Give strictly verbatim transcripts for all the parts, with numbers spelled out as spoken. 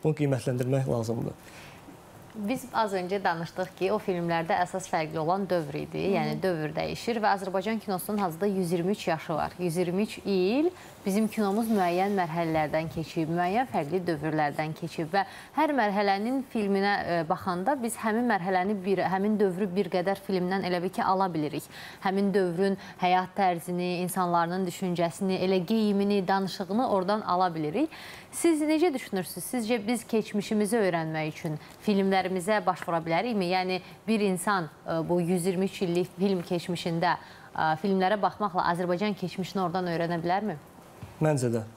bunu qiymətləndirmək lazımdır. Biz az öncə danışdıq ki, o filmlərdə əsas fərqli olan dövr idi. Yəni, dövr dəyişir və Azərbaycan kinosunun hazırda yüz iyirmi üç yaşı var. yüz iyirmi üç il bizim kinomuz müəyyən mərhələlərdən keçib, müəyyən fərqli dövrlərdən keçib və hər mərhələnin filminə baxanda biz həmin mərhələni, bir, həmin dövrü bir qədər filmdən elə bir ki, ala bilirik. Həmin dövrün həyat tərzini, insanların düşüncəsini, elə geyimini, danışığını oradan ala bilirik. Siz necə düşünürsünüz? Sizcə biz keçmişimizi öyrənmək üçün filmlərimizə başvura bilərikmi? Yəni, bir insan bu yüz iyirmi üç illik film keçmişində filmlərə baxmaqla Azərbaycan keçmişini oradan öyrənə bilərmi? Məncə də.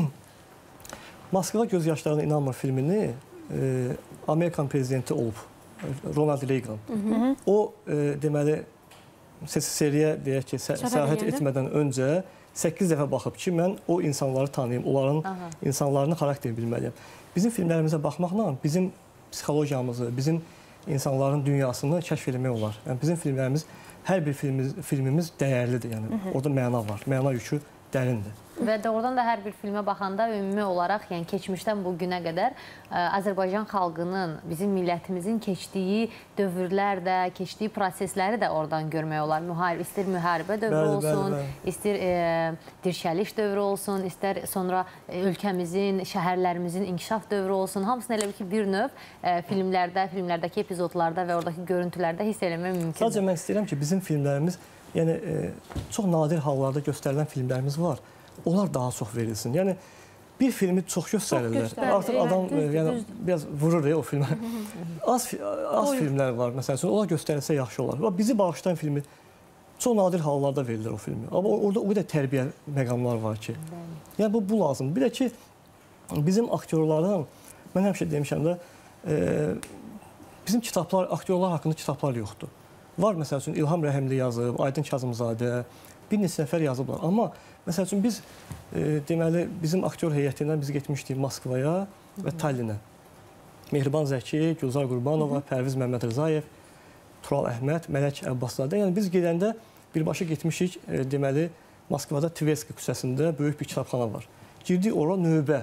Moskva göz yaşlarına inanmır filmini e, Amerikan prezidenti olub, Ronald Reagan. Hı -hı. O, e, deməli, seriyə deyək ki, səyahət etmədən öncə səkkiz dəfə baxıb ki, mən o insanları tanıyım, onların Aha. insanlarının xarakterini bilməliyəm. Bizim filmlərimizə baxmaqla bizim psixologiyamızı, bizim insanların dünyasını kəşf eləmək olar. Yəni, bizim filmlərimiz, hər bir filmimiz, filmimiz dəyərlidir. Yəni, Hı -hı. orada məna var, məna yükü dərindir. Və doğrudan da hər bir filmə baxanda ümumi olaraq, yəni keçmişdən bu günə qədər ə, Azərbaycan xalqının, bizim millətimizin keçdiyi dövrlər də, keçdiyi prosesləri də oradan görmək olar. Müharib, istər müharibə dövrü bəli, olsun, bəli, bəli. istər e, dirçəliş dövrü olsun, istər sonra e, ölkəmizin, şəhərlərimizin inkişaf dövrü olsun. Hamısını elə ki, bir növ e, filmlərdə, filmlərdəki epizodlarda və oradakı görüntülərdə hiss eləmək mümkündür. Sadəcə mən istəyirəm ki, bizim filmlərimiz, yəni e, çox nadir hallarda göstərilən filmlərimiz var. Onlar daha çox verilsin. Yəni, bir filmi çox göstərirlər. Çox Artıq adam yəni, düzdür, yəni, düzdür. biraz vurur ya o filmə. az az filmlər var, məsələn, onlar göstərilsə yaxşı olar. Bizi bağışlayan filmi çox nadir hallarda verilir o filmi. Amma orada o qədər tərbiyə məqamlar var ki. Yəni, bu, bu lazımdır. Bir də ki, bizim aktyorların, mən həmişə demişəm də, e, bizim kitablar, aktyorlar haqqında kitablar yoxdur. Var, məsəl üçün, İlham Rəhimli yazıb, Aydın Kazımzadə, bir neçə nəfər yazıblar. Amma, məsəl üçün, biz, e, deməli, bizim aktyor heyətindən biz getmişdik Moskvaya və Tallinə. Mehriban Zəki, Gülzar Qurbanova, Pərviz Məmmədrzayev, Tural Əhməd, Mələk Əbbaszadə. Yəni, biz gedəndə birbaşa getmişik, e, deməli, Moskvada Tverski küçəsində böyük bir kitabxana var. Girdik ora növbə.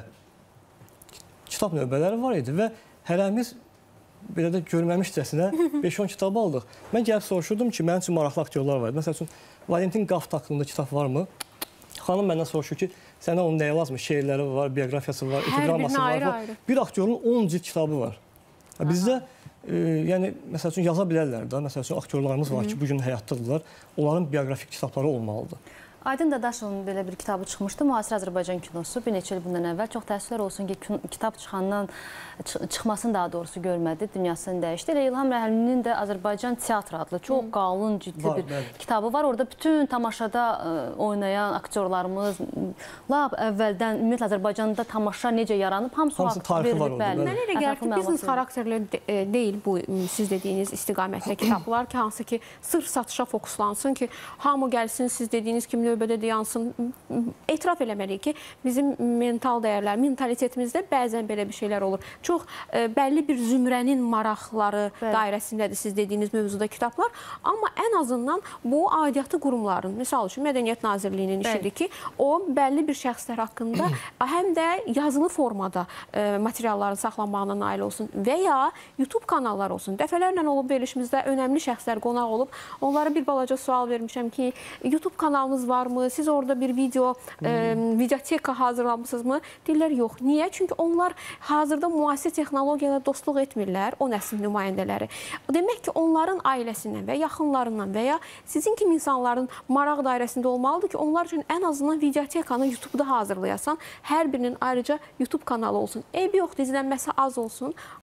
Kitab növbələri var idi və hərəmiz belə də görməmişcəsinə beş on kitab aldıq. Mən gəlib soruşurdum ki, mənim üçün maraqlı aktyorlar var. Məsəl üçün, Valentin Qaft haqqında kitab varmı? Xanım məndən soruşur ki, sənə onun nəyə lazım? Şeirləri var, bioqrafiyası var, epigraması var. Ayrı, ayrı. Bir aktyorun on cilt kitabı var. Aha. Bizdə, e, yəni, məsəl üçün, yaza bilərlər də. Məsəl üçün, aktyorlarımız var ki, bugün həyatdadırlar. Onların bioqrafik kitabları olmalıdır. Aydın Dadaşovun belə bir kitabı çıxmışdı, Müasir Azərbaycan kinosu. Bir neçə il bundan əvvəl. Çox təəssüflər olsun ki, kitab çıxandan, çıxmasını daha doğrusu görmədi, dünyasını dəyişdi. Elə İlham Rəhimlinin də Azərbaycan Teatrı adlı çox qalın, ciddi var, bir bəli. kitabı var. Orada bütün tamaşada oynayan aktyorlarımız, lap əvvəldən, ümumiyyətlə Azərbaycanda tamaşa necə yaranıb, hamısı hamısı tarixi var orada. Mən elə gəlir ki, biznes xarakterli deyil bu siz dediyiniz istiqamətli kitablar ki, hansı ki, sırf satışa fokuslansın ki, hamı gəlsin, siz dediyiniz kimi növbədə də yansın. Etiraf eləməliyik ki, bizim mental dəyərlər, mentalitetimizdə bəzən belə bir şeylər olur. Çox e, bəlli bir zümrənin maraqları Bəli. dairəsindədir siz dediyiniz mövzuda kitablar. Amma ən azından bu aidiyyatı qurumların, misal üçün Mədəniyyət Nazirliyinin işidir ki, o bəlli bir şəxslər haqqında həm də yazılı formada e, materialların saxlanmağına nail olsun və ya YouTube kanallar olsun. Dəfələrlə olub verilişimizdə önəmli şəxslər qonaq olub. Onlara bir balaca sual vermişəm ki, YouTube kanalımız var mı? Siz orada bir video, hmm. e, videoteka hazırlamışsınızmı? Deyirlər, yox. Niyə? Çünki onlar hazırda müasir texnologiyalarla dostluq etmirlər, o nəsil nümayəndələri. Demək ki, onların ailəsindən və yaxınlarından və ya sizin kimi insanların maraq dairəsində olmalıdır ki, onlar üçün ən azından videotekanı YouTube-da hazırlayasan, hər birinin ayrıca YouTube kanalı olsun. Eybi yoxdur, izlənməsi az olsun,